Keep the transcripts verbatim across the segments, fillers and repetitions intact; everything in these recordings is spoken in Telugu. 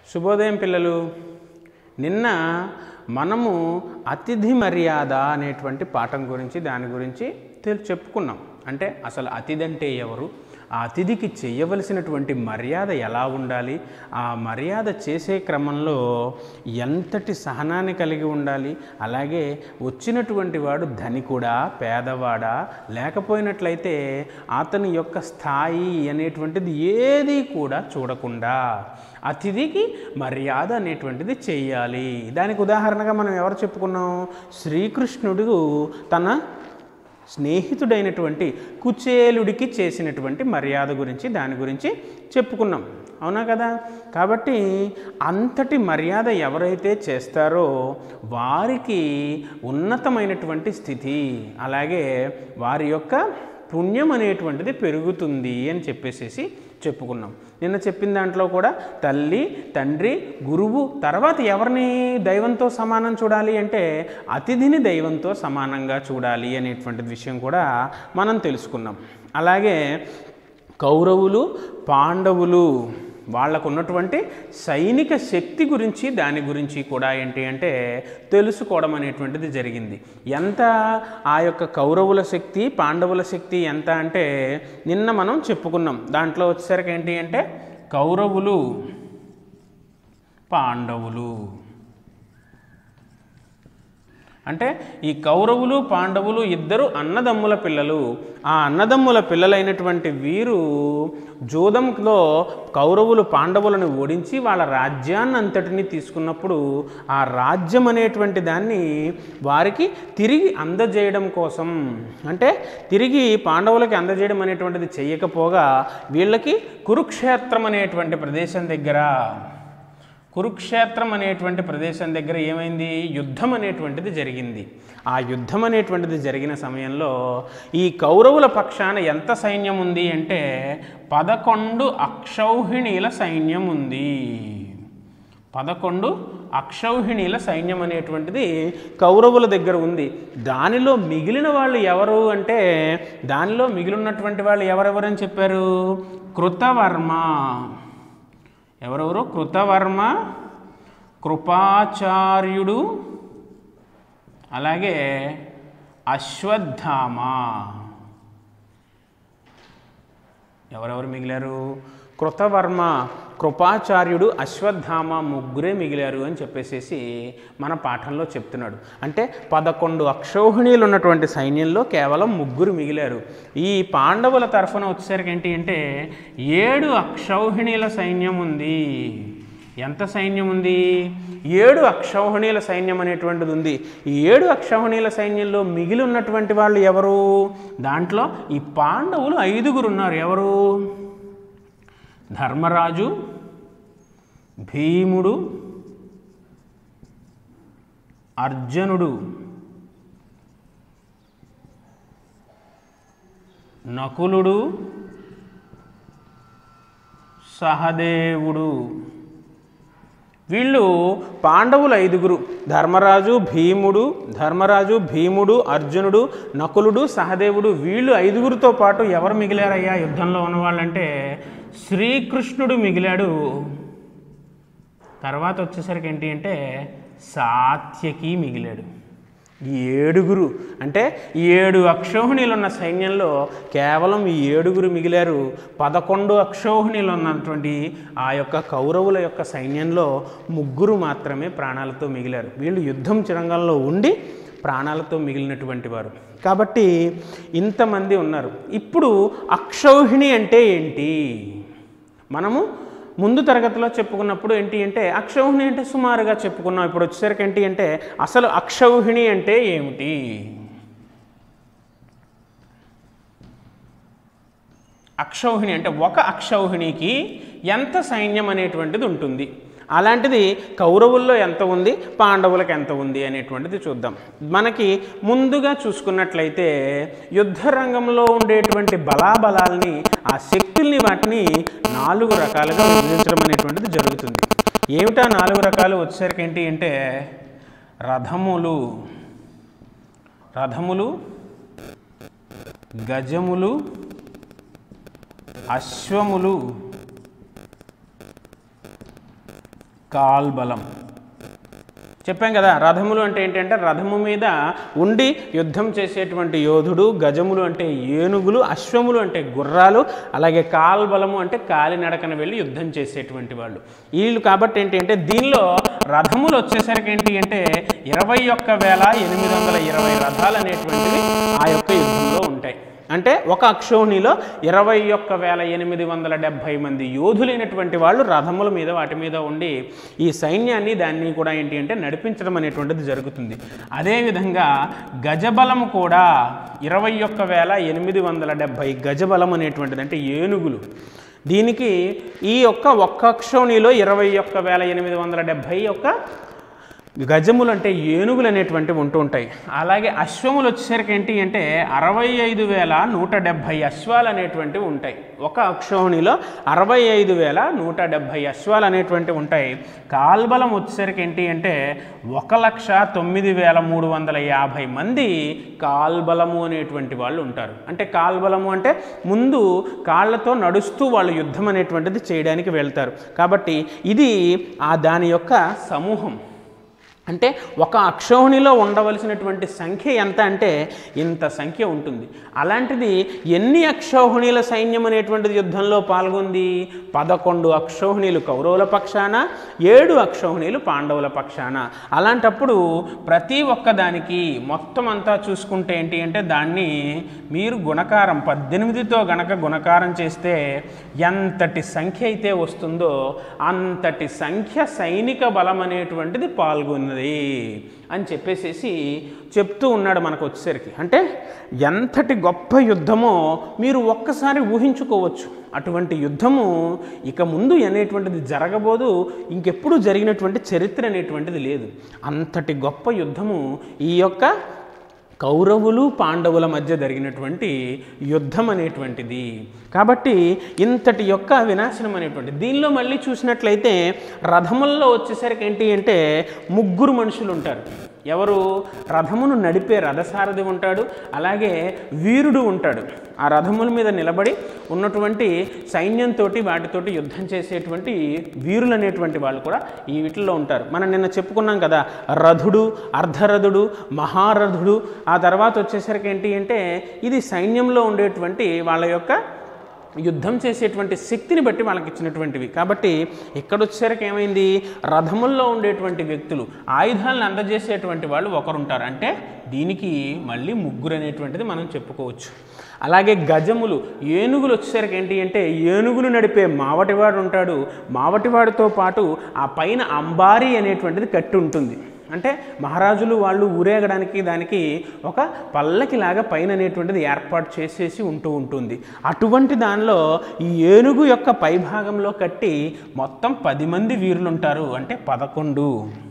శుభోదయం పిల్లలు. నిన్న మనము అతిథి మర్యాద అనేటువంటి పాఠం గురించి దాని గురించి చెప్పుకున్నాం. అంటే అసలు అతిథి అంటే ఎవరు, ఆ అతిథికి చేయవలసినటువంటి మర్యాద ఎలా ఉండాలి, ఆ మర్యాద చేసే క్రమంలో ఎంతటి సహనాన్ని కలిగి ఉండాలి, అలాగే వచ్చినటువంటి వాడు ధనికుడా పేదవాడా, లేకపోయినట్లయితే అతని యొక్క స్థాయి అనేటువంటిది ఏది కూడా చూడకుండా అతిథికి మర్యాద అనేటువంటిది చేయాలి. దానికి ఉదాహరణగా మనం ఎవరు చెప్పుకున్నాం, శ్రీకృష్ణుడు తన స్నేహితుడైనటువంటి కుచేలుడికి చేసినటువంటి మర్యాద గురించి దాని గురించి చెప్పుకున్నాం, అవునా కదా. కాబట్టి అంతటి మర్యాద ఎవరైతే చేస్తారో వారికి ఉన్నతమైనటువంటి స్థితి, అలాగే వారి యొక్క పుణ్యం అనేటువంటిది పెరుగుతుంది అని చెప్పేసేసి చెప్పుకున్నాం. నిన్న చెప్పిన దాంట్లో కూడా తల్లి, తండ్రి, గురువు, తర్వాత ఎవరిని దైవంతో సమానం చూడాలి అంటే అతిథిని దైవంతో సమానంగా చూడాలి అనేటువంటి విషయం కూడా మనం తెలుసుకున్నాం. అలాగే కౌరవులు పాండవులు వాళ్ళకు ఉన్నటువంటి సైనిక శక్తి గురించి దాని గురించి కూడా ఏంటి అంటే తెలుసుకోవడం అనేటువంటిది జరిగింది. ఎంత ఆ యొక్క కౌరవుల శక్తి పాండవుల శక్తి ఎంత అంటే నిన్న మనం చెప్పుకున్నాం. దాంట్లో వచ్చేసరికి ఏంటి అంటే కౌరవులు పాండవులు అంటే ఈ కౌరవులు పాండవులు ఇద్దరు అన్నదమ్ముల పిల్లలు. ఆ అన్నదమ్ముల పిల్లలైనటువంటి వీరు జూదంలో కౌరవులు పాండవులను ఓడించి వాళ్ళ రాజ్యాన్ని అంతటిని తీసుకున్నప్పుడు ఆ రాజ్యం అనేటువంటి దాన్ని వారికి తిరిగి అందజేయడం కోసం, అంటే తిరిగి పాండవులకి అందజేయడం అనేటువంటిది చేయకపోగా వీళ్ళకి కురుక్షేత్రం అనేటువంటి ప్రదేశం దగ్గర కురుక్షేత్రం అనేటువంటి ప్రదేశం దగ్గర ఏమైంది, యుద్ధం అనేటువంటిది జరిగింది. ఆ యుద్ధం అనేటువంటిది జరిగిన సమయంలో ఈ కౌరవుల పక్షాన ఎంత సైన్యం ఉంది అంటే పదకొండు అక్షౌహిణీల సైన్యం ఉంది. పదకొండు అక్షౌహిణీల సైన్యం అనేటువంటిది కౌరవుల దగ్గర ఉంది. దానిలో మిగిలిన వాళ్ళు ఎవరు అంటే దానిలో మిగిలినటువంటి వాళ్ళు ఎవరెవరని చెప్పారు, కృతవర్మ. ఎవరెవరు, కృతవర్మ, కృపాచార్యుడు, అలాగే అశ్వత్థామ. ఎవరెవరు మిగిలారు, కృతవర్మ, కృపాచార్యుడు, అశ్వత్థామ ముగ్గురే మిగిలారు అని చెప్పేసి మన పాఠంలో చెప్తున్నాడు. అంటే పదకొండు అక్షౌహిణీలు ఉన్నటువంటి సైన్యంలో కేవలం ముగ్గురు మిగిలారు. ఈ పాండవుల తరఫున వచ్చేసరికి ఏంటి అంటే ఏడు అక్షౌహిణీల సైన్యం ఉంది. ఎంత సైన్యం ఉంది, ఏడు అక్షౌహిణీల సైన్యం అనేటువంటిది ఉంది. ఈ ఏడు అక్షౌహిణీల సైన్యంలో మిగిలి ఉన్నటువంటి వాళ్ళు ఎవరు, దాంట్లో ఈ పాండవులు ఐదుగురు ఉన్నారు. ఎవరు, ధర్మరాజు, భీముడు, అర్జునుడు, నకులుడు, సహదేవుడు. వీళ్ళు పాండవులు ఐదుగురు, ధర్మరాజు భీముడు ధర్మరాజు భీముడు అర్జునుడు, నకులుడు, సహదేవుడు. వీళ్ళు ఐదుగురితో పాటు ఎవరు మిగిలారయ్యా యుద్ధంలో ఉన్నవాళ్ళంటే శ్రీకృష్ణుడు మిగిలాడు. తర్వాత వచ్చేసరికి ఏంటి అంటే సాత్యకి మిగిలాడు. ఈ ఏడుగురు అంటే ఏడు అక్షౌహిణీలు ఉన్న సైన్యంలో కేవలం ఈ ఏడుగురు మిగిలారు. పదకొండు అక్షౌహిణీలు ఉన్నటువంటి ఆ యొక్క కౌరవుల యొక్క సైన్యంలో ముగ్గురు మాత్రమే ప్రాణాలతో మిగిలారు. వీళ్ళు యుద్ధం చిరంగంలో ఉండి ప్రాణాలతో మిగిలినటువంటి వారు. కాబట్టి ఇంతమంది ఉన్నారు. ఇప్పుడు అక్షౌహిణి అంటే ఏంటి, మనము ముందు తరగతిలో చెప్పుకున్నప్పుడు ఏంటి అంటే అక్షౌహిణి అంటే సుమారుగా చెప్పుకున్నాం. ఇప్పుడు వచ్చేసరికి ఏంటి అంటే అసలు అక్షౌహిణి అంటే ఏమిటి, అక్షౌహిణి అంటే ఒక అక్షౌహిణికి ఎంత సైన్యం అనేటువంటిది ఉంటుంది. అలాంటిది కౌరవుల్లో ఎంత ఉంది, పాండవులకు ఎంత ఉంది అనేటువంటిది చూద్దాం. మనకి ముందుగా చూసుకున్నట్లయితే యుద్ధ రంగంలో ఉండేటువంటి బలాబలాల్ని, ఆ శక్తుల్ని, వాటిని నాలుగు రకాలుగా విభజించడం అనేటువంటిది జరుగుతుంది. ఏమిటా నాలుగు రకాలు వచ్చేసరికి ఏంటి అంటే రథములు రథములు గజములు, అశ్వములు, కాల్బలం. చెప్పాం కదా, రథములు అంటే ఏంటంటే రథము మీద ఉండి యుద్ధం చేసేటువంటి యోధుడు, గజములు అంటే ఏనుగులు, అశ్వములు అంటే గుర్రాలు, అలాగే కాల్బలము అంటే కాలినడకన వెళ్ళి యుద్ధం చేసేటువంటి వాళ్ళు వీళ్ళు. కాబట్టి ఏంటి అంటే దీనిలో రథములు వచ్చేసరికి ఏంటి అంటే ఇరవై ఒక్క వేల ఎనిమిది వందల ఇరవై రథాలు అనేటువంటివి ఆ యొక్క యుద్ధంలో ఉంటాయి. అంటే ఒక అక్షౌహిణిలో ఇరవై ఒక్క వేల ఎనిమిది వందల డెబ్భై మంది యోధులైనటువంటి వాళ్ళు రథముల మీద వాటి మీద ఉండి ఈ సైన్యాన్ని దాన్ని కూడా ఏంటి అంటే నడిపించడం అనేటువంటిది జరుగుతుంది. అదేవిధంగా గజబలము కూడా ఇరవై ఒక్క వేల ఎనిమిది వందల డెబ్భై గజబలం అనేటువంటిది అంటే ఏనుగులు. దీనికి ఈ యొక్క ఒక్క అక్షౌహిణిలో ఇరవై ఒక్క వేల ఎనిమిది వందల డెబ్భై యొక్క గజములు అంటే ఏనుగులు అనేటువంటివి ఉంటూ ఉంటాయి. అలాగే అశ్వములు వచ్చేసరికి ఏంటి అంటే అరవై ఐదు వేల నూట డెబ్భై అశ్వాలు అనేటువంటివి ఉంటాయి. ఒక అక్షౌహిణిలో అరవై ఐదు వేల నూట డెబ్భై అశ్వాలు అనేటువంటివి ఉంటాయి. కాల్బలం వచ్చేసరికి ఏంటి అంటే ఒక లక్ష తొమ్మిది వేల మూడు వందల యాభై మంది కాల్బలము అనేటువంటి వాళ్ళు ఉంటారు. అంటే కాల్బలము అంటే ముందు కాళ్ళతో నడుస్తూ వాళ్ళు యుద్ధం అనేటువంటిది చేయడానికి వెళ్తారు. కాబట్టి ఇది ఆ దాని యొక్క సమూహం. అంటే ఒక అక్షౌహిణిలో ఉండవలసినటువంటి సంఖ్య ఎంత అంటే ఇంత సంఖ్య ఉంటుంది. అలాంటిది ఎన్ని అక్షౌహిణీల సైన్యం అనేటువంటిది యుద్ధంలో పాల్గొంది? పదకొండు అక్షౌహిణీలు కౌరవుల పక్షాన, ఏడు అక్షౌహిణీలు పాండవుల పక్షాన. అలాంటప్పుడు ప్రతి ఒక్కదానికి మొత్తం అంతా చూసుకుంటే ఏంటి అంటే దాన్ని మీరు గుణకారం పద్దెనిమిదితో గనక గుణకారం చేస్తే ఎంతటి సంఖ్య అయితే వస్తుందో అంతటి సంఖ్య సైనిక బలం అనేటువంటిది పాల్గొన్నది అని చెప్పేసేసి చెప్తూ ఉన్నాడు మనకు వచ్చేసరికి. అంటే ఎంతటి గొప్ప యుద్ధమో మీరు ఒక్కసారి ఊహించుకోవచ్చు. అటువంటి యుద్ధము ఇక ముందు అనేటువంటిది జరగబోదు, ఇంకెప్పుడు జరిగినటువంటి చరిత్ర అనేటువంటిది లేదు. అంతటి గొప్ప యుద్ధము ఈ యొక్క కౌరవులు పాండవుల మధ్య జరిగినటువంటి యుద్ధం అనేటువంటిది. కాబట్టి ఇంతటి యొక్క వినాశనం అనేటువంటి దీనిలో మళ్ళీ చూసినట్లయితే రథముల్లో వచ్చేసరికి ఏంటి అంటే ముగ్గురు మనుషులు ఉంటారు. ఎవరు? రథమును నడిపే రథసారథి ఉంటాడు, అలాగే వీరుడు ఉంటాడు. ఆ రథముల మీద నిలబడి ఉన్నటువంటి సైన్యంతో వాటితోటి యుద్ధం చేసేటువంటి వీరులు అనేటువంటి వాళ్ళు కూడా ఈ వీటిల్లో ఉంటారు. మనం నిన్న చెప్పుకున్నాం కదా, రథుడు, అర్ధరథుడు, మహారథుడు. ఆ తర్వాత వచ్చేసరికి ఏంటి అంటే ఇది సైన్యంలో ఉండేటువంటి వాళ్ళ యొక్క యుద్ధం చేసేటువంటి శక్తిని బట్టి వాళ్ళకి ఇచ్చినటువంటివి. కాబట్టి ఇక్కడ వచ్చేసరికి ఏమైంది, రథముల్లో ఉండేటువంటి వ్యక్తులు ఆయుధాలను అందజేసేటువంటి వాళ్ళు ఒకరుంటారు. అంటే దీనికి మళ్ళీ ముగ్గురు అనేటువంటిది మనం చెప్పుకోవచ్చు. అలాగే గజములు, ఏనుగులు వచ్చేసరికి ఏంటి అంటే ఏనుగులు నడిపే మావటివాడు ఉంటాడు. మావటివాడితో పాటు ఆ పైన అంబారీ అనేటువంటిది కట్టి ఉంటుంది. అంటే మహారాజులు వాళ్ళు ఊరేగడానికి దానికి ఒక పల్లకిలాగా పైన అనేటువంటిది ఏర్పాటు చేసేసి ఉంటూ ఉంటుంది. అటువంటి దానిలో ఈ ఏనుగు యొక్క పైభాగంలో కట్టి మొత్తం పది మంది వీరులు ఉంటారు. అంటే పదకొండు.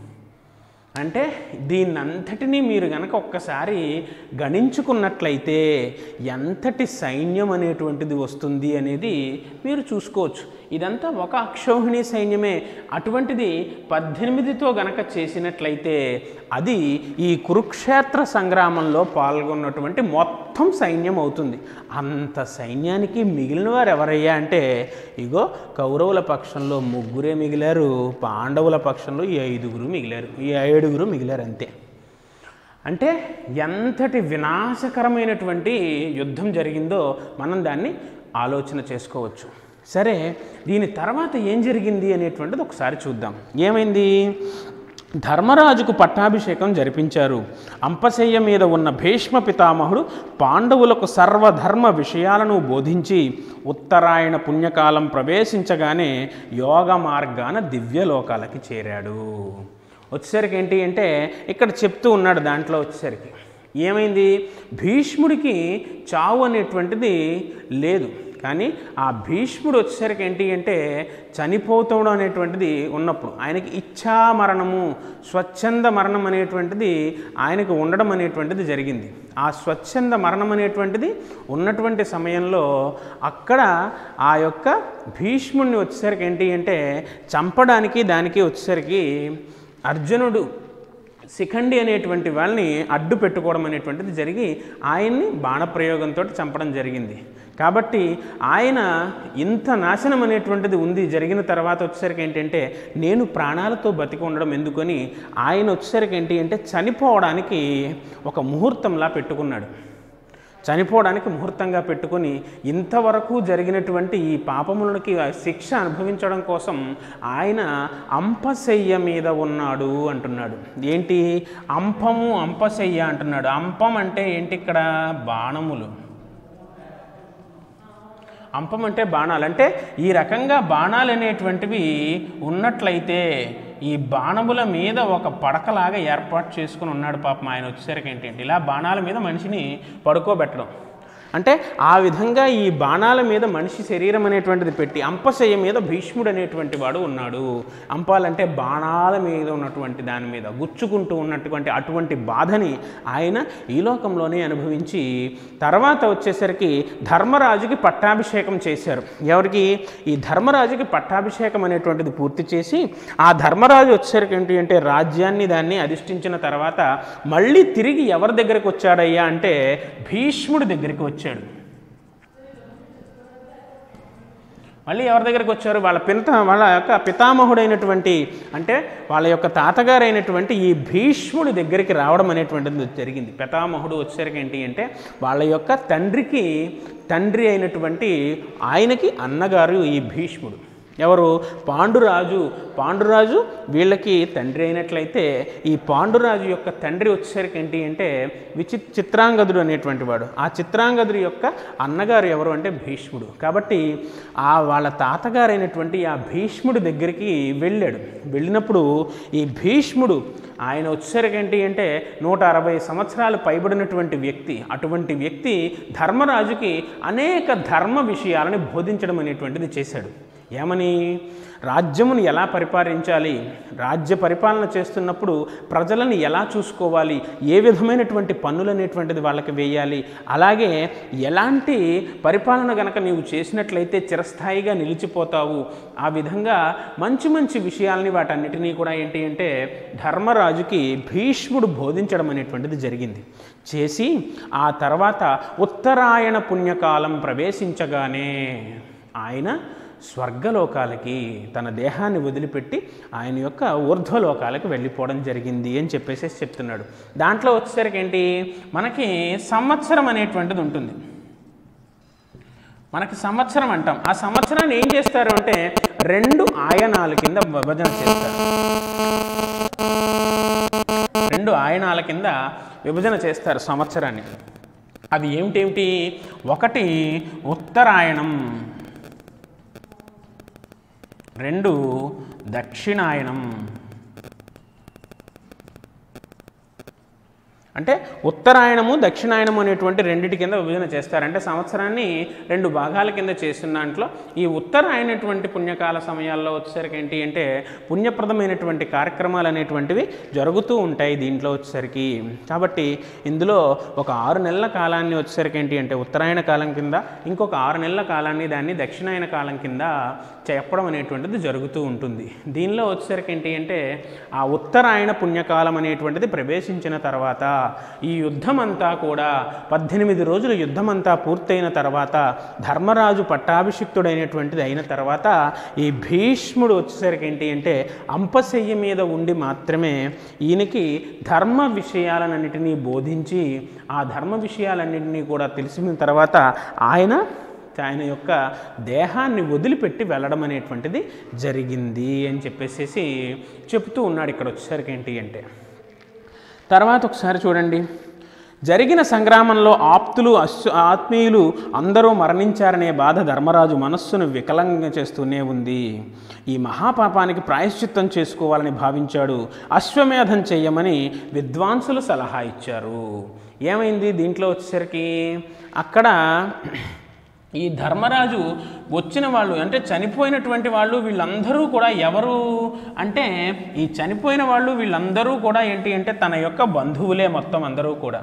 అంటే దీన్నంతటినీ మీరు గనక ఒక్కసారి గణించుకున్నట్లయితే ఎంతటి సైన్యం అనేటువంటిది వస్తుంది అనేది మీరు చూసుకోవచ్చు. ఇదంతా ఒక అక్షౌహిణి సైన్యమే. అటువంటిది పద్దెనిమిదితో గనక చేసినట్లయితే అది ఈ కురుక్షేత్ర సంగ్రామంలో పాల్గొన్నటువంటి మొత్తం సైన్యం అవుతుంది. అంత సైన్యానికి మిగిలిన వారు ఎవరయ్యా అంటే ఇగో కౌరవుల పక్షంలో ముగ్గురే మిగిలారు, పాండవుల పక్షంలో ఈ ఐదుగురు మిగిలారు, ఈ ఏడుగురు మిగిలారు అంతే. అంటే ఎంతటి వినాశకరమైనటువంటి యుద్ధం జరిగిందో మనం దాన్ని ఆలోచన చేసుకోవచ్చు. సరే, దీని తర్వాత ఏం జరిగింది అనేటువంటిది ఒకసారి చూద్దాం. ఏమైంది? ధర్మరాజుకు పట్టాభిషేకం జరిపించారు. అంపశయ్య మీద ఉన్న భీష్మ పితామహుడు పాండవులకు సర్వధర్మ విషయాలను బోధించి ఉత్తరాయణ పుణ్యకాలం ప్రవేశించగానే యోగ మార్గాన దివ్యలోకాలకి చేరాడు. వచ్చేసరికి ఏంటి అంటే ఇక్కడ చెప్తూ ఉన్నాడు. దాంట్లో వచ్చేసరికి ఏమైంది, భీష్ముడికి చావు అనేటువంటిది లేదు, కానీ ఆ భీష్ముడు వచ్చేసరికి ఏంటి అంటే చనిపోతాడు అనేటువంటిది ఉన్నప్పుడు ఆయనకి ఇచ్ఛా మరణము, స్వచ్ఛంద మరణం అనేటువంటిది ఆయనకు ఉండడం అనేటువంటిది జరిగింది. ఆ స్వచ్ఛంద మరణం అనేటువంటిది ఉన్నటువంటి సమయంలో అక్కడ ఆ యొక్క భీష్ముడిని వచ్చేసరికి ఏంటి అంటే చంపడానికి దానికి వచ్చేసరికి అర్జునుడు శిఖండి అనేటువంటి వాళ్ళని అడ్డు పెట్టుకోవడం అనేటువంటిది జరిగి ఆయన్ని బాణప్రయోగంతో చంపడం జరిగింది. కాబట్టి ఆయన ఇంత నాశనం అనేటువంటిది ఉంది జరిగిన తర్వాత వచ్చేసరికి ఏంటంటే నేను ప్రాణాలతో బతికి ఉండడం ఎందుకని ఆయన వచ్చేసరికి ఏంటి అంటే చనిపోవడానికి ఒక ముహూర్తంలా పెట్టుకున్నాడు. చనిపోవడానికి ముహూర్తంగా పెట్టుకొని ఇంతవరకు జరిగినటువంటి ఈ పాపములకి శిక్ష అనుభవించడం కోసం ఆయన అంపశయ్య మీద ఉన్నాడు అంటున్నాడు. ఏంటి అంపము అంపశయ్య అంటున్నాడు. అంపం అంటే ఏంటి? ఇక్కడ బాణములు. అంపం అంటే బాణాలు. అంటే ఈ రకంగా బాణాలు అనేటువంటివి ఉన్నట్లయితే ఈ బాణముల మీద ఒక పడకలాగా ఏర్పాటు చేసుకుని ఉన్నాడు పాపం ఆయన. వచ్చేసరికి ఏంటంటే ఇలా బాణాల మీద మనిషిని పడుకోబెట్టడం అంటే ఆ విధంగా ఈ బాణాల మీద మనిషి శరీరం అనేటువంటిది పెట్టి అంపశయ్య మీద భీష్ముడు అనేటువంటి వాడు ఉన్నాడు. అంపాలంటే బాణాల మీద ఉన్నటువంటి దాని మీద గుచ్చుకుంటూ ఉన్నటువంటి అటువంటి బాధని ఆయన ఈ లోకంలోనే అనుభవించి తర్వాత వచ్చేసరికి ధర్మరాజుకి పట్టాభిషేకం చేశారు. ఎవరికి? ఈ ధర్మరాజుకి పట్టాభిషేకం అనేటువంటిది పూర్తి చేసి ఆ ధర్మరాజు వచ్చేసరికి ఏంటి అంటే రాజ్యాన్ని దాన్ని అధిష్ఠించిన తర్వాత మళ్ళీ తిరిగి ఎవరి దగ్గరికి వచ్చాడయ్యా అంటే భీష్ముడి దగ్గరికి వచ్చాడు. మళ్ళీ ఎవరి దగ్గరికి వచ్చారు? వాళ్ళ పిత వాళ్ళ యొక్క పితామహుడైనటువంటి అంటే వాళ్ళ యొక్క తాతగారైనటువంటి ఈ భీష్ముడి దగ్గరికి రావడం అనేటువంటిది జరిగింది. పితామహుడు వచ్చేసరికి ఏంటి అంటే వాళ్ళ యొక్క తండ్రికి తండ్రి అయినటువంటి ఆయనకి అన్నగారు ఈ భీష్ముడు. ఎవరు? పాండురాజు. పాండురాజు వీళ్ళకి తండ్రి అయినట్లయితే ఈ పాండురాజు యొక్క తండ్రి వచ్చేసరికి ఏంటి అంటే విచి చిత్రాంగదుడు అనేటువంటి వాడు. ఆ చిత్రాంగదుడి యొక్క అన్నగారు ఎవరు అంటే భీష్ముడు. కాబట్టి ఆ వాళ్ళ తాతగారైనటువంటి ఆ భీష్ముడి దగ్గరికి వెళ్ళాడు. వెళ్ళినప్పుడు ఈ భీష్ముడు ఆయన వచ్చేసరికి ఏంటి అంటే నూట అరవై సంవత్సరాలు పైబడినటువంటి వ్యక్తి. అటువంటి వ్యక్తి ధర్మరాజుకి అనేక ధర్మ విషయాలని బోధించడం అనేటువంటిది చేశాడు. ఏమని? రాజ్యమును ఎలా పరిపాలించాలి, రాజ్య పరిపాలన చేస్తున్నప్పుడు ప్రజలను ఎలా చూసుకోవాలి, ఏ విధమైనటువంటి పన్నులు అనేటువంటిది వాళ్ళకి వేయాలి, అలాగే ఎలాంటి పరిపాలన గనక నీవు చేసినట్లయితే చిరస్థాయిగా నిలిచిపోతావు, ఆ విధంగా మంచి మంచి విషయాల్ని వాటన్నిటినీ కూడా ఏంటి అంటే ధర్మరాజుకి భీష్ముడు బోధించడం అనేటువంటిది జరిగింది. చేసి ఆ తర్వాత ఉత్తరాయణ పుణ్యకాలం ప్రవేశించగానే ఆయన స్వర్గలోకాలకి తన దేహాన్ని వదిలిపెట్టి ఆయన యొక్క ఊర్ధ్వలోకాలకు వెళ్ళిపోవడం జరిగింది అని చెప్పేసి చెప్తున్నాడు. దాంట్లో వచ్చేసరికి ఏంటి మనకి సంవత్సరం అనేటువంటిది ఉంటుంది. మనకి సంవత్సరం అంటాం. ఆ సంవత్సరాన్ని ఏం చేస్తారు అంటే రెండు ఆయనాల కింద విభజన చేస్తారు. రెండు ఆయనాల కింద విభజన చేస్తారు సంవత్సరాన్ని. అవి ఏమిటేమిటి? ఒకటి ఉత్తరాయణం, రెండు దక్షిణాయనం. అంటే ఉత్తరాయణము దక్షిణాయనము అనేటువంటి రెండిటి కింద విభజన చేస్తారంటే సంవత్సరాన్ని రెండు భాగాల కింద చేసిన దాంట్లో ఈ ఉత్తరాయణటువంటి పుణ్యకాల సమయాల్లో వచ్చేసరికి ఏంటి అంటే పుణ్యప్రదమైనటువంటి కార్యక్రమాలు అనేటువంటివి జరుగుతూ ఉంటాయి దీంట్లో వచ్చేసరికి. కాబట్టి ఇందులో ఒక ఆరు నెలల కాలాన్ని వచ్చేసరికి ఏంటి అంటే ఉత్తరాయణ కాలం కింద, ఇంకొక ఆరు నెలల కాలాన్ని దాన్ని దక్షిణాయన కాలం కింద చెప్పడం అనేటువంటిది జరుగుతూ ఉంటుంది. దీనిలో వచ్చేసరికి ఏంటి అంటే ఆ ఉత్తరాయణ పుణ్యకాలం అనేటువంటిది ప్రవేశించిన తర్వాత ఈ యుద్ధమంతా కూడా పద్దెనిమిది రోజులు యుద్ధమంతా పూర్తయిన తర్వాత ధర్మరాజు పట్టాభిషిక్తుడైనటువంటిది అయిన తర్వాత ఈ భీష్ముడు వచ్చేసరికి ఏంటి అంటే అంపశయ్య మీద ఉండి మాత్రమే ఈయనకి ధర్మ విషయాలన్నిటినీ బోధించి ఆ ధర్మ విషయాలన్నింటినీ కూడా తెలిసిన తర్వాత ఆయన ఆయన యొక్క దేహాన్ని వదిలిపెట్టి వెళ్ళడం అనేటువంటిది జరిగింది అని చెప్పేసి చెప్తూ ఉన్నాడు. ఇక్కడ వచ్చేసరికి ఏంటి అంటే తర్వాత ఒకసారి చూడండి, జరిగిన సంగ్రామంలో ఆప్తులు అశ్వ ఆత్మీయులు అందరూ మరణించారనే బాధ ధర్మరాజు మనస్సును వికలంగా చేస్తూనే ఉంది. ఈ మహాపాపానికి ప్రాయశ్చిత్తం చేసుకోవాలని భావించాడు. అశ్వమేధం చేయమని విద్వాంసులు సలహా ఇచ్చారు. ఏమైంది దీంట్లో వచ్చేసరికి అక్కడ ఈ ధర్మరాజు వచ్చిన వాళ్ళు అంటే చనిపోయినటువంటి వాళ్ళు వీళ్ళందరూ కూడా ఎవరు అంటే ఈ చనిపోయిన వాళ్ళు వీళ్ళందరూ కూడా ఏంటి అంటే తన యొక్క బంధువులే మొత్తం అందరూ కూడా.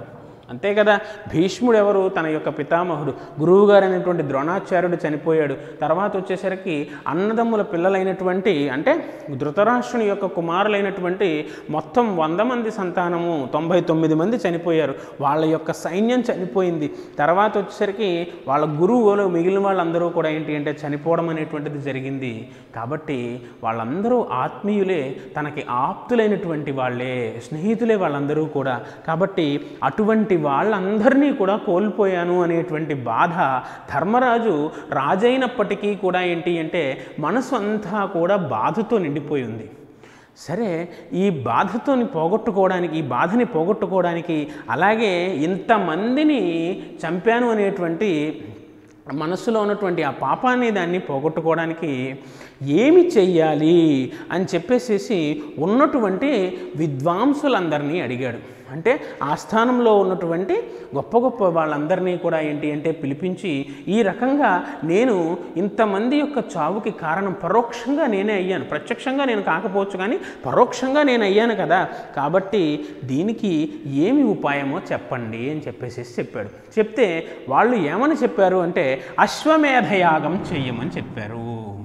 అంతే కదా. భీష్ముడు ఎవరు? తన యొక్క పితామహుడు, గురువుగారు అనేటువంటి ద్రోణాచార్యుడు చనిపోయాడు. తర్వాత వచ్చేసరికి అన్నదమ్ముల పిల్లలైనటువంటి అంటే ధృతరాష్ట్రుని యొక్క కుమారులైనటువంటి మొత్తం వంద మంది సంతానము తొంభై తొమ్మిది మంది చనిపోయారు. వాళ్ళ యొక్క సైన్యం చనిపోయింది. తర్వాత వచ్చేసరికి వాళ్ళ గురువులు మిగిలిన వాళ్ళందరూ కూడా ఏంటి అంటే చనిపోవడం అనేటువంటిది జరిగింది. కాబట్టి వాళ్ళందరూ ఆత్మీయులే, తనకి ఆప్తులైనటువంటి వాళ్ళే, స్నేహితులే వాళ్ళందరూ కూడా. కాబట్టి అటువంటి వాళ్ళందరినీ కూడా కోల్పోయాను అనేటువంటి బాధ ధర్మరాజు రాజైనప్పటికీ కూడా ఏంటి అంటే మనసు అంతా కూడా బాధతో నిండిపోయి ఉంది. సరే, ఈ బాధతోని పోగొట్టుకోవడానికి, ఈ బాధని పోగొట్టుకోవడానికి, అలాగే ఇంతమందిని చంపాను అనేటువంటి మనస్సులో ఉన్నటువంటి ఆ పాపాన్ని దాన్ని పోగొట్టుకోవడానికి ఏమి చెయ్యాలి అని చెప్పేసేసి ఉన్నటువంటి విద్వాంసులందరినీ అడిగాడు. అంటే ఆస్థానంలో ఉన్నటువంటి గొప్ప గొప్ప వాళ్ళందరినీ కూడా ఏంటి అంటే పిలిపించి, ఈ రకంగా నేను ఇంతమంది యొక్క చావుకి కారణం పరోక్షంగా నేనే అయ్యాను, ప్రత్యక్షంగా నేను కాకపోవచ్చు కానీ పరోక్షంగా నేను అయ్యాను కదా, కాబట్టి దీనికి ఏమి ఉపాయమో చెప్పండి అని చెప్పేసి చెప్పాడు. చెప్తే వాళ్ళు ఏమని చెప్పారు అంటే అశ్వమేధ యాగం చెయ్యమని చెప్పారు.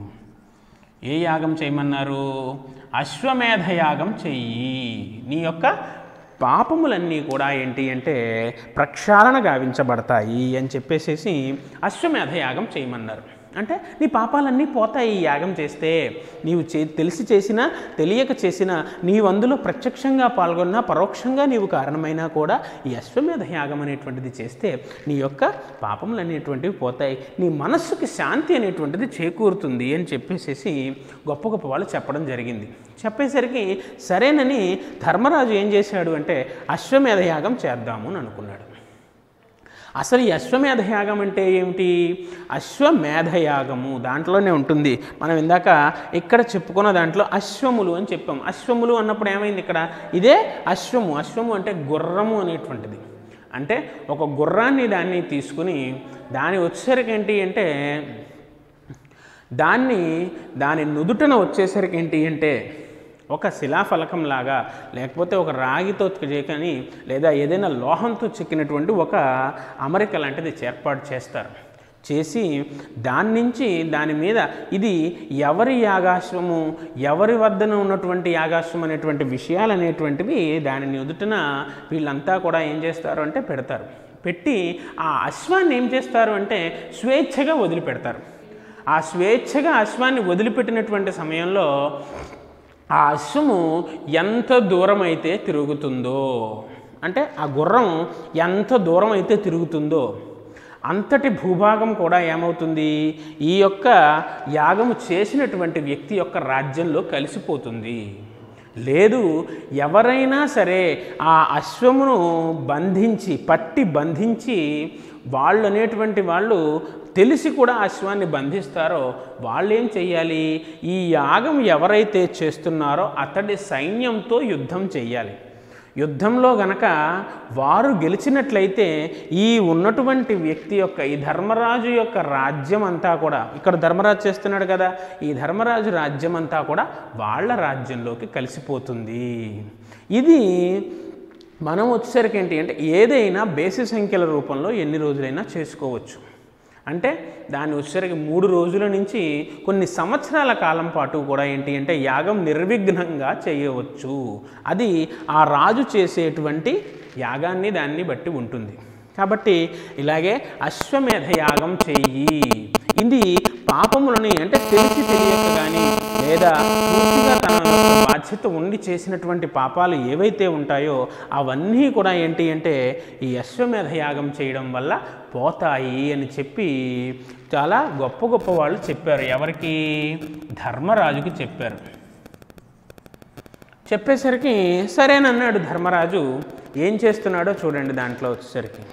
ఏ యాగం చేయమన్నారు? అశ్వమేధ యాగం చెయ్యి, నీ యొక్క పాపములన్నీ కూడా ఏంటి అంటే ప్రక్షాళన గావించబడతాయి అని చెప్పేసేసి అశ్వమేధ యాగం చేయమన్నారు. అంటే నీ పాపాలన్నీ పోతాయి ఈ యాగం చేస్తే. నీవు చే తెలిసి చేసినా తెలియక చేసినా, నీవు అందులో ప్రత్యక్షంగా పాల్గొన్నా పరోక్షంగా నీవు కారణమైనా కూడా ఈ అశ్వమేధ యాగం అనేటువంటిది చేస్తే నీ యొక్క పాపములు అనేటువంటివి పోతాయి, నీ మనస్సుకి శాంతి అనేటువంటిది చేకూరుతుంది అని చెప్పేసేసి గొప్ప గొప్ప వాళ్ళు చెప్పడం జరిగింది. చెప్పేసరికి సరేనని ధర్మరాజు ఏం చేశాడు అంటే అశ్వమేధ యాగం చేద్దాము అని అనుకున్నాడు. అసలు ఈ అశ్వమేధ యాగం అంటే ఏమిటి? అశ్వమేధయాగము దాంట్లోనే ఉంటుంది. మనం ఇందాక ఇక్కడ చెప్పుకున్న దాంట్లో అశ్వములు అని చెప్పాం. అశ్వములు అన్నప్పుడు ఏమైంది ఇక్కడ? ఇదే అశ్వము. అశ్వము అంటే గుర్రము అనేటువంటిది. అంటే ఒక గుర్రాన్ని దాన్ని తీసుకుని దాని వచ్చేసరికి ఏంటి అంటే దాన్ని దాని నుదుటన వచ్చేసరికి ఏంటి అంటే ఒక శిలాఫలకంలాగా, లేకపోతే ఒక రాగితో కానీ లేదా ఏదైనా లోహంతో చెక్కినటువంటి ఒక అమరిక లాంటిది ఏర్పాటు చేస్తారు. చేసి దాని నుంచి దాని మీద ఇది ఎవరి యాగాశ్వము, ఎవరి వద్దన ఉన్నటువంటి యాగాశ్వం అనేటువంటి విషయాలు అనేటువంటివి దాని ఎదుటిన వీళ్ళంతా కూడా ఏం చేస్తారు అంటే పెడతారు. పెట్టి ఆ అశ్వాన్ని ఏం చేస్తారు అంటే స్వేచ్ఛగా వదిలిపెడతారు. ఆ స్వేచ్ఛగా అశ్వాన్ని వదిలిపెట్టినటువంటి సమయంలో ఆ అశ్వము ఎంత దూరం అయితే తిరుగుతుందో, అంటే ఆ గుర్రం ఎంత దూరం అయితే తిరుగుతుందో అంతటి భూభాగం కూడా ఏమవుతుంది, ఈ యొక్క యాగము చేసినటువంటి వ్యక్తి యొక్క రాజ్యంలో కలిసిపోతుంది. లేదు, ఎవరైనా సరే ఆ అశ్వమును బంధించి పట్టి బంధించి వాళ్ళు అనేటువంటి వాళ్ళు తెలిసి కూడా అశ్వాన్ని బంధిస్తారో వాళ్ళు ఏం చెయ్యాలి? ఈ యాగం ఎవరైతే చేస్తున్నారో అతడి సైన్యంతో యుద్ధం చెయ్యాలి. యుద్ధంలో గనక వారు గెలిచినట్లయితే ఈ ఉన్నటువంటి వ్యక్తి యొక్క ఈ ధర్మరాజు యొక్క రాజ్యం అంతా కూడా, ఇక్కడ ధర్మరాజు చేస్తున్నాడు కదా, ఈ ధర్మరాజు రాజ్యం అంతా కూడా వాళ్ళ రాజ్యంలోకి కలిసిపోతుంది. ఇది మనం వచ్చేసరికి ఏంటి అంటే ఏదైనా బేసి సంఖ్యల రూపంలో ఎన్ని రోజులైనా చేసుకోవచ్చు. అంటే దాన్ని వచ్చేసరికి మూడు రోజుల నుంచి కొన్ని సంవత్సరాల కాలం పాటు కూడా ఏంటి అంటే యాగం నిర్విఘ్నంగా చేయవచ్చు. అది ఆ రాజు చేసేటువంటి యాగాన్ని దాన్ని బట్టి ఉంటుంది. కాబట్టి ఇలాగే అశ్వమేధ యాగం చెయ్యి. ఇది పాపములని అంటే తెలిసి తెలియక కానీ లేదా పూర్తిగా తన బాధ్యత ఉండి చేసినటువంటి పాపాలు ఏవైతే ఉంటాయో అవన్నీ కూడా ఏంటి అంటే ఈ అశ్వమేధ యాగం చేయడం వల్ల పోతాయి అని చెప్పి చాలా గొప్ప గొప్ప వాళ్ళు చెప్పారు. ఎవరికి? ధర్మరాజుకి చెప్పారు. చెప్పేసరికి సరేనన్నాడు ధర్మరాజు. ఏం చేస్తున్నాడో చూడండి. దాంట్లో వచ్చేసరికి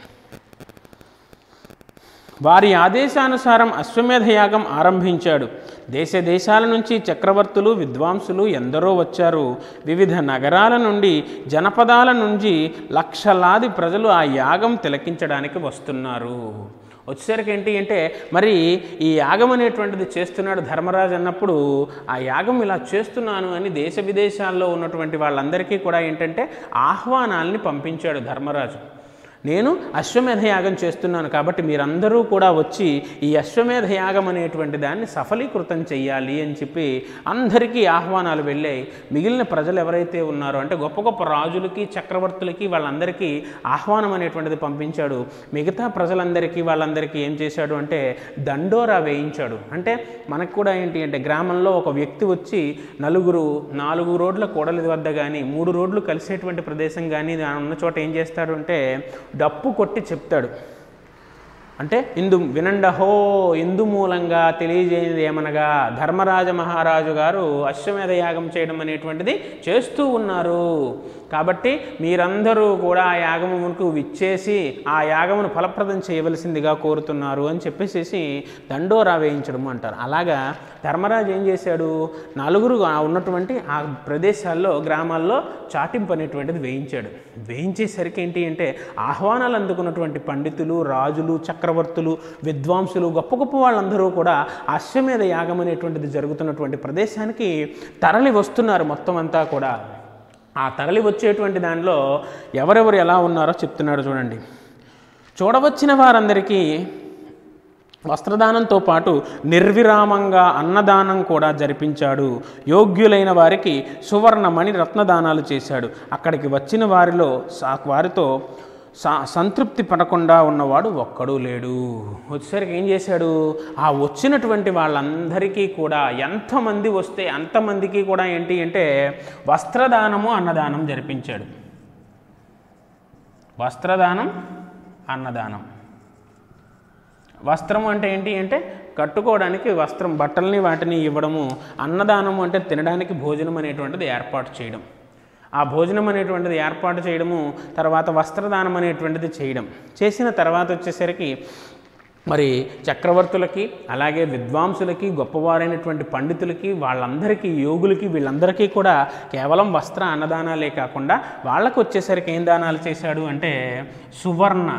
వారి ఆదేశానుసారం అశ్వమేధ యాగం ఆరంభించాడు. దేశ దేశాల నుంచి చక్రవర్తులు విద్వాంసులు ఎందరో వచ్చారు. వివిధ నగరాల నుండి జనపదాల నుంచి లక్షలాది ప్రజలు ఆ యాగం తిలకించడానికి వస్తున్నారు. వచ్చేసరికి ఏంటి అంటే మరి ఈ యాగం అనేటువంటిది చేస్తున్నాడు ధర్మరాజు అన్నప్పుడు ఆ యాగం ఇలా చేస్తున్నాను అని దేశ విదేశాల్లో ఉన్నటువంటి వాళ్ళందరికీ కూడా ఏంటంటే ఆహ్వానాల్ని పంపించాడు ధర్మరాజు. నేను అశ్వమేధ యాగం చేస్తున్నాను కాబట్టి మీరందరూ కూడా వచ్చి ఈ అశ్వమేధ యాగం అనేటువంటి దాన్ని సఫలీకృతం చెయ్యాలి అని చెప్పి అందరికీ ఆహ్వానాలు వెళ్ళాయి. మిగిలిన ప్రజలు ఎవరైతే ఉన్నారో అంటే గొప్ప గొప్ప రాజులకి చక్రవర్తులకి వాళ్ళందరికీ ఆహ్వానం అనేటువంటిది పంపించాడు. మిగతా ప్రజలందరికీ వాళ్ళందరికీ ఏం చేశాడు అంటే దండోరా వేయించాడు. అంటే మనకు కూడా ఏంటి అంటే గ్రామంలో ఒక వ్యక్తి వచ్చి నలుగురు నాలుగు రోడ్ల కూడలి వద్ద కానీ మూడు రోడ్లు కలిసేటువంటి ప్రదేశం కానీ ఉన్న చోట ఏం చేస్తాడు అంటే డప్పు కొట్టి చెప్తాడు. అంటే ఇందు వినండహో ఇందు మూలంగా తెలియజేయనిది ఏమనగా ధర్మరాజ మహారాజు గారు అశ్వమేధ యాగం చేయడం అనేటువంటిది చేస్తూ ఉన్నారు. కాబట్టి మీరందరూ కూడా ఆ యాగమునకు విచ్చేసి ఆ యాగమును ఫలప్రదం చేయవలసిందిగా కోరుతున్నారు అని చెప్పేసి దండోరా వేయించడం అంటారు. అలాగా ధర్మరాజు ఏం చేశాడు, నలుగురు ఉన్నటువంటి ఆ ప్రదేశాల్లో గ్రామాల్లో చాటింపు అనేటువంటిది వేయించాడు. వేయించేసరికి ఏంటి అంటే ఆహ్వానాలు అందుకున్నటువంటి పండితులు, రాజులు, చక్రవర్తులు, విద్వాంసులు, గొప్ప గొప్ప వాళ్ళందరూ కూడా అశ్వమేధ యాగం అనేటువంటిది జరుగుతున్నటువంటి ప్రదేశానికి తరలి వస్తున్నారు మొత్తం అంతా కూడా. ఆ తరలి వచ్చేటువంటి దానిలో ఎవరెవరు ఎలా ఉన్నారో చెప్తున్నాడు చూడండి. చూడవచ్చిన వారందరికీ వస్త్రదానంతో పాటు నిర్విరామంగా అన్నదానం కూడా జరిపించాడు. యోగ్యులైన వారికి సువర్ణమణి రత్నదానాలు చేశాడు. అక్కడికి వచ్చిన వారిలో వారితో సంతృప్తి పడకుండా ఉన్నవాడు ఒక్కడూ లేడు. వచ్చేసరికి ఏం చేశాడు, ఆ వచ్చినటువంటి వాళ్ళందరికీ కూడా ఎంతమంది వస్తే అంతమందికి కూడా ఏంటి అంటే వస్త్రదానము అన్నదానం జరిపించాడు. వస్త్రదానం అన్నదానం. వస్త్రం అంటే ఏంటి అంటే కట్టుకోవడానికి వస్త్రం, బట్టల్ని వాటిని ఇవ్వడము. అన్నదానము అంటే తినడానికి భోజనం అనేటువంటిది ఏర్పాటు చేయడం. ఆ భోజనం అనేటువంటిది ఏర్పాటు చేయడము, తర్వాత వస్త్రదానం అనేటువంటిది చేయడం. చేసిన తర్వాత వచ్చేసరికి మరి చక్రవర్తులకి, అలాగే విద్వాంసులకి, గొప్పవారైనటువంటి పండితులకి, వాళ్ళందరికీ, యోగులకి, వీళ్ళందరికీ కూడా కేవలం వస్త్ర అన్నదానాలే కాకుండా వాళ్ళకు వచ్చేసరికి ఏం దానాలు చేశాడు అంటే సువర్ణ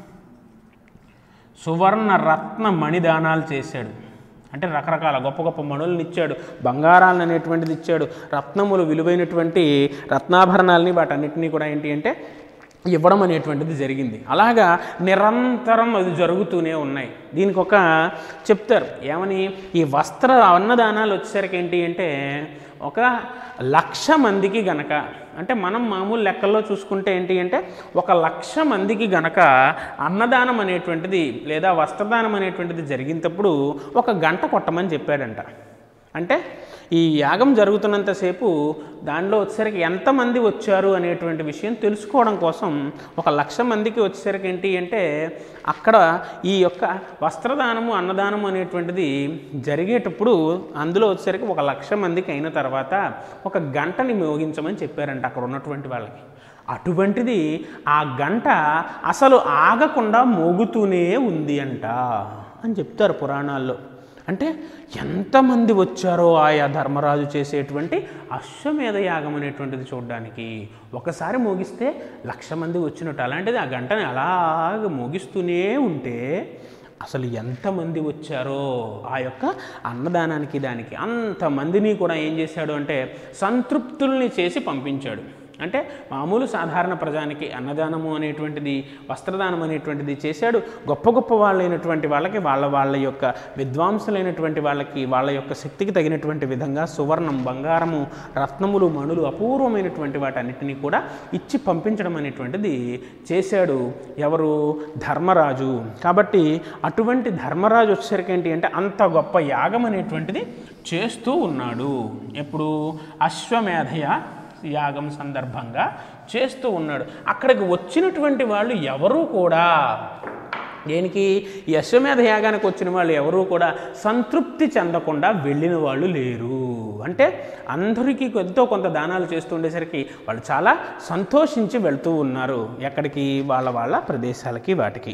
సువర్ణ రత్న మణిదానాలు చేశాడు. అంటే రకరకాల గొప్ప గొప్ప మణులను ఇచ్చాడు, బంగారాలను అనేటువంటిది ఇచ్చాడు, రత్నములు విలువైనటువంటి రత్నాభరణాలని వాటన్నిటినీ కూడా ఏంటి అంటే ఇవ్వడం అనేటువంటిది జరిగింది. అలాగా నిరంతరం అది జరుగుతూనే ఉన్నాయి. దీనికి ఒక చెప్తారు ఏమని, ఈ వస్త్ర అన్నదానాలు వచ్చేసరికి ఏంటి అంటే ఒక లక్ష మందికి గనక, అంటే మనం మామూలు లెక్కల్లో చూసుకుంటే ఏంటి అంటే ఒక లక్ష మందికి గనక అన్నదానం అనేటువంటిది లేదా వస్త్రదానం అనేటువంటిది జరిగినప్పుడు ఒక గంట కొట్టమని చెప్పాడంట. అంటే ఈ యాగం జరుగుతున్నంతసేపు దానిలో వచ్చేసరికి ఎంతమంది వచ్చారు అనేటువంటి విషయం తెలుసుకోవడం కోసం ఒక లక్ష మందికి వచ్చేసరికి ఏంటి అంటే అక్కడ ఈ యొక్క వస్త్రదానము అన్నదానము అనేటువంటిది జరిగేటప్పుడు అందులో వచ్చేసరికి ఒక లక్ష మందికి అయిన తర్వాత ఒక గంటని మోగించమని చెప్పారంట అక్కడ ఉన్నటువంటి వాళ్ళకి. అటువంటిది ఆ గంట అసలు ఆగకుండా మోగుతూనే ఉంది అంట అని చెప్తారు పురాణాల్లో. అంటే ఎంతమంది వచ్చారో ఆయా ధర్మరాజు చేసేటువంటి అశ్వమేధ యాగం అనేటువంటిది చూడడానికి. ఒకసారి మోగిస్తే లక్ష మంది వచ్చినట్టు, అలాంటిది ఆ గంటని అలాగ మోగిస్తూనే ఉంటే అసలు ఎంతమంది వచ్చారో ఆ యొక్క అన్నదానానికి దానికి అంతమందిని కూడా ఏం చేశాడు అంటే సంతృప్తుల్ని చేసి పంపించాడు. అంటే మామూలు సాధారణ ప్రజానికి అన్నదానము అనేటువంటిది, వస్త్రదానం అనేటువంటిది చేశాడు. గొప్ప గొప్ప వాళ్ళైనటువంటి వాళ్ళకి, వాళ్ళ వాళ్ళ యొక్క విద్వాంసులైనటువంటి వాళ్ళకి వాళ్ళ యొక్క శక్తికి తగినటువంటి విధంగా సువర్ణం, బంగారము, రత్నములు, మణులు, అపూర్వమైనటువంటి వాటన్నిటినీ కూడా ఇచ్చి పంపించడం అనేటువంటిది చేశాడు ఎవరు, ధర్మరాజు. కాబట్టి అటువంటి ధర్మరాజు వచ్చేసరికి ఏంటి అంటే అంత గొప్ప యాగం అనేటువంటిది చేస్తూ ఉన్నాడు. ఎప్పుడు అశ్వమేధయ యాగం సందర్భంగా చేస్తూ ఉన్నాడు. అక్కడికి వచ్చినటువంటి వాళ్ళు ఎవరూ కూడా దేనికి ఈ అశ్వమేధ యాగానికి వచ్చిన వాళ్ళు ఎవరూ కూడా సంతృప్తి చెందకుండా వెళ్ళిన వాళ్ళు లేరు. అంటే అందరికీ ఎంతో కొంత దానాలు చేస్తూ ఉండేసరికి వాళ్ళు చాలా సంతోషించి వెళ్తూ ఉన్నారు ఎక్కడికి, వాళ్ళ వాళ్ళ ప్రదేశాలకి వాటికి.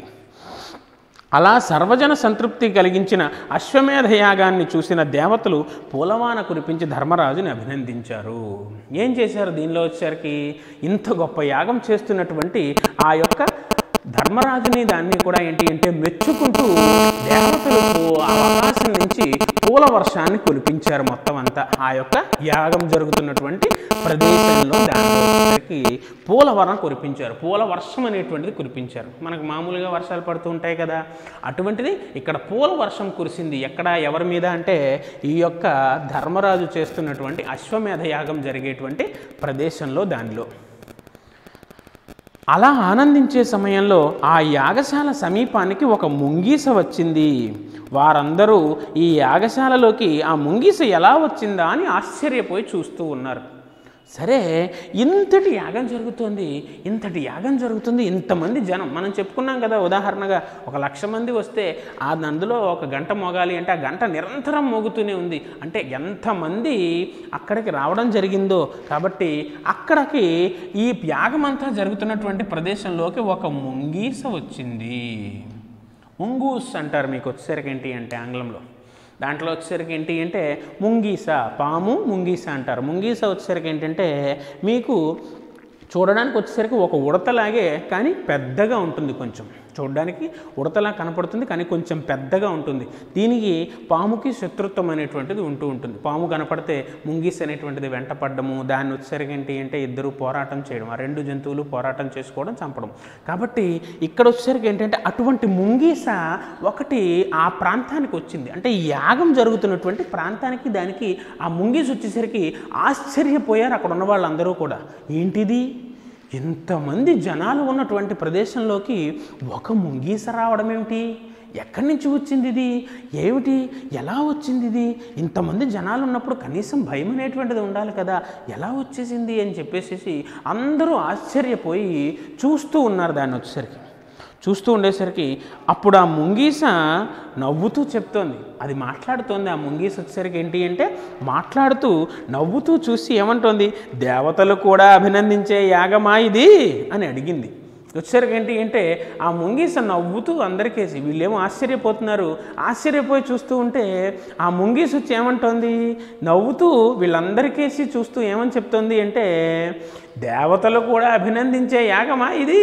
అలా సర్వజన సంతృప్తి కలిగించిన అశ్వమేధ యాగాన్ని చూసిన దేవతలు పూలవాన కురిపించి ధర్మరాజుని అభినందించారు. ఏం చేశారు దీనిలో వచ్చేసరికి, ఇంత గొప్ప యాగం చేస్తున్నటువంటి ఆ యొక్క ధర్మరాజుని దాన్ని కూడా ఏంటి అంటే మెచ్చుకుంటూ దేవతలకు ఆ అవకాశం నుంచి పూల వర్షాన్ని కురిపించారు మొత్తం అంతా. ఆ యొక్క యాగం జరుగుతున్నటువంటి ప్రదేశంలో దానికి పూల వర్షం కురిపించారు. పూల వర్షం అనేటువంటిది కురిపించారు. మనకు మామూలుగా వర్షాలు పడుతూ ఉంటాయి కదా, అటువంటిది ఇక్కడ పూల వర్షం కురిసింది. ఎక్కడ ఎవరి మీద అంటే ఈ యొక్క ధర్మరాజు చేస్తున్నటువంటి అశ్వమేధ యాగం జరిగేటువంటి ప్రదేశంలో దానిలో. అలా ఆనందించే సమయంలో ఆ యాగశాల సమీపానికి ఒక ముంగీస వచ్చింది. వారందరూ ఈ యాగశాలలోకి ఆ ముంగీస ఎలా వచ్చిందా అని ఆశ్చర్యపోయి చూస్తూ ఉన్నారు. సరే, ఇంతటి యాగం జరుగుతుంది, ఇంతటి యాగం జరుగుతుంది, ఇంతమంది జనం. మనం చెప్పుకున్నాం కదా, ఉదాహరణగా ఒక లక్ష మంది వస్తే ఆ అందులో ఒక గంట మోగాలి అంటే ఆ గంట నిరంతరం మోగుతూనే ఉంది. అంటే ఎంతమంది అక్కడికి రావడం జరిగిందో. కాబట్టి అక్కడికి ఈ యాగం అంతా జరుగుతున్నటువంటి ప్రదేశంలోకి ఒక ముంగీస వచ్చింది. ముంగూస్ అంటారు మీకు వచ్చేసరికి ఏంటి అంటే ఆంగ్లంలో. దాంట్లో వచ్చేసరికి ఏంటి అంటే ముంగీస, పాము ముంగీస అంటారు. ముంగీస వచ్చేసరికి ఏంటంటే మీకు చూడడానికి వచ్చేసరికి ఒక ఉడతలాగే కానీ పెద్దగా ఉంటుంది. కొంచెం చూడడానికి ఉడతలా కనపడుతుంది కానీ కొంచెం పెద్దగా ఉంటుంది. దీనికి పాముకి శత్రుత్వం అనేటువంటిది ఉంటూ ఉంటుంది. పాము కనపడితే ముంగీస అనేటువంటిది వెంటపడ్డము, దాన్ని వచ్చేసరికి ఏంటి అంటే ఇద్దరు పోరాటం చేయడం, ఆ రెండు జంతువులు పోరాటం చేసుకోవడం, చంపడం. కాబట్టి ఇక్కడ వచ్చేసరికి ఏంటంటే అటువంటి ముంగీస ఒకటి ఆ ప్రాంతానికి వచ్చింది. అంటే యాగం జరుగుతున్నటువంటి ప్రాంతానికి దానికి ఆ ముంగీస వచ్చేసరికి ఆశ్చర్యపోయారు అక్కడ ఉన్న వాళ్ళందరూ కూడా. ఏంటిది, ఇంతమంది జనాలు ఉన్నటువంటి ప్రదేశంలోకి ఒక ముంగీస రావడం ఏమిటి, ఎక్కడి నుంచి వచ్చింది ఇది, ఏమిటి, ఎలా వచ్చింది ఇది, ఇంతమంది జనాలు ఉన్నప్పుడు కనీసం భయం అనేటువంటిది ఉండాలి కదా, ఎలా వచ్చేసింది అని చెప్పేసి అందరూ ఆశ్చర్యపోయి చూస్తూ ఉన్నారు. దాన్ని వచ్చేసరికి చూస్తూ ఉండేసరికి అప్పుడు ఆ ముంగీస నవ్వుతూ చెప్తోంది, అది మాట్లాడుతోంది. ఆ ముంగీస వచ్చేసరికి ఏంటి అంటే మాట్లాడుతూ నవ్వుతూ చూసి ఏమంటోంది, దేవతలు కూడా అభినందించే యాగమా ఇది అని అడిగింది. వచ్చేసరికి ఏంటి అంటే ఆ ముంగీస నవ్వుతూ అందరికేసి, వీళ్ళేమో ఆశ్చర్యపోతున్నారు. ఆశ్చర్యపోయి చూస్తూ ఉంటే ఆ ముంగీస వచ్చి ఏమంటోంది, నవ్వుతూ వీళ్ళందరికేసి చూస్తూ ఏమని చెప్తోంది అంటే, దేవతలు కూడా అభినందించే యాగమా ఇది,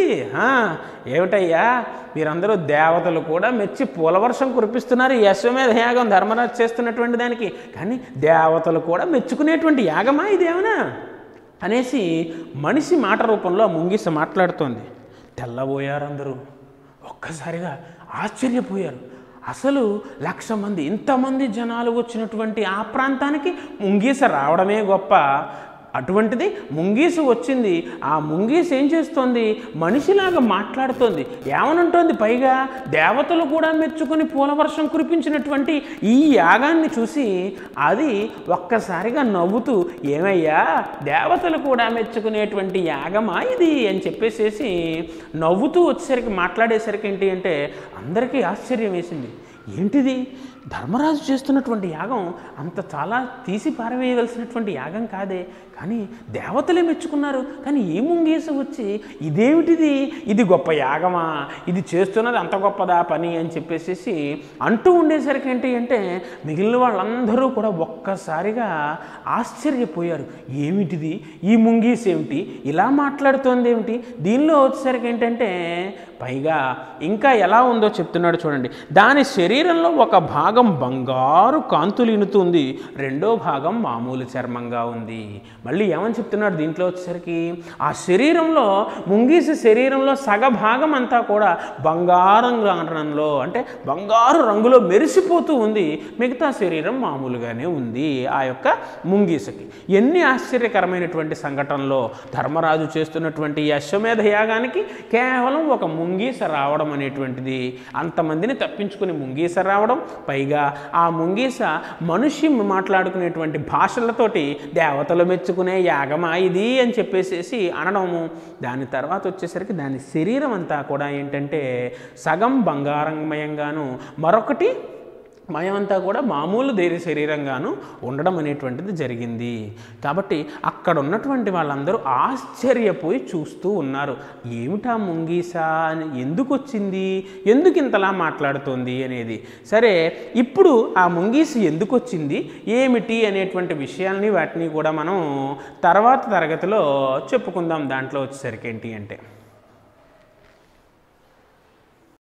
ఏమిటయ్యా మీరందరూ దేవతలు కూడా మెచ్చి పూలవర్షం కురిపిస్తున్నారు ఈ అశ్వమేధ యాగం ధర్మరాజు చేస్తున్నటువంటి దానికి, కానీ దేవతలు కూడా మెచ్చుకునేటువంటి యాగమా ఇదేమన్నా అనేసి మనిషి మాట రూపంలో ముంగీస మాట్లాడుతోంది. తెల్లబోయారు అందరూ, ఒక్కసారిగా ఆశ్చర్యపోయారు. అసలు లక్ష మంది ఇంతమంది జనాలు వచ్చినటువంటి ఆ ప్రాంతానికి ముంగీస రావడమే గొప్ప, అటువంటిది ముంగీస వచ్చింది. ఆ ముంగీస ఏం చేస్తోంది, మనిషిలాగా మాట్లాడుతోంది. ఏమనంటోంది, పైగా దేవతలు కూడా మెచ్చుకొని పూలవర్షం కురిపించినటువంటి ఈ యాగాన్ని చూసి అది ఒక్కసారిగా నవ్వుతూ, ఏమయ్యా దేవతలు కూడా మెచ్చుకునేటువంటి యాగమా ఇది అని చెప్పేసేసి నవ్వుతూ వచ్చేసరికి మాట్లాడేసరికి ఏంటి అంటే అందరికీ ఆశ్చర్యం వేసింది. ఏంటిది, ధర్మరాజు చేస్తున్నటువంటి యాగం అంత చాలా తీసి పారవేయవలసినటువంటి యాగం కాదే, కానీ దేవతలే మెచ్చుకున్నారు. కానీ ఈ ముంగీస వచ్చి ఇదేమిటిది, ఇది గొప్ప యాగమా, ఇది చేస్తున్నది అంత గొప్పదా పని అని చెప్పేసి అంటూ ఉండేసరికి ఏంటి అంటే మిగిలిన వాళ్ళందరూ కూడా ఒక్కసారిగా ఆశ్చర్యపోయారు. ఏమిటిది, ఈ ముంగీస ఏమిటి, ఇలా మాట్లాడుతోంది ఏమిటి, దీనిలో వచ్చేసరికి ఏంటంటే పైగా ఇంకా ఎలా ఉందో చెప్తున్నాడు చూడండి. దాని శరీరంలో ఒక భాగం బంగారు కాంతులు ఇనుతుంది, రెండో భాగం మామూలు చర్మంగా ఉంది. మళ్ళీ ఏమని చెప్తున్నాడు దీంట్లో వచ్చేసరికి, ఆ శరీరంలో ముంగీస శరీరంలో సగ భాగం అంతా కూడా బంగారం రంగులో అంటే బంగారు రంగులో మెరిసిపోతూ ఉంది, మిగతా శరీరం మామూలుగానే ఉంది ఆ యొక్క ముంగీసకి. ఎన్ని ఆశ్చర్యకరమైనటువంటి సంఘటనలో ధర్మరాజు చేస్తున్నటువంటి ఈ అశ్వమేధ యాగానికి కేవలం ఒక ముంగీస రావడం అనేటువంటిది, అంతమందిని తప్పించుకుని ముంగీస రావడం, పైగా ఆ ముంగీస మనిషి మాట్లాడుకునేటువంటి భాషలతోటి దేవతలు మెచ్చుకునే యాగమా ఇది అని చెప్పేసేసి అనడము. దాని తర్వాత వచ్చేసరికి దాని శరీరం అంతా కూడా ఏంటంటే సగం బంగారంమయంగాను మరొకటి మయమంతా కూడా మామూలు ధైర్య శరీరంగాను ఉండడం అనేటువంటిది జరిగింది. కాబట్టి అక్కడ ఉన్నటువంటి వాళ్ళందరూ ఆశ్చర్యపోయి చూస్తూ ఉన్నారు. ఏమిటా ముంగీస అని, ఎందుకు వచ్చింది, ఎందుకు ఇంతలా మాట్లాడుతోంది అనేది. సరే, ఇప్పుడు ఆ ముంగీస ఎందుకు వచ్చింది ఏమిటి అనేటువంటి విషయాల్ని వాటిని కూడా మనం తర్వాత తరగతిలో చెప్పుకుందాం. దాంట్లో వచ్చేసరికి ఏంటి అంటే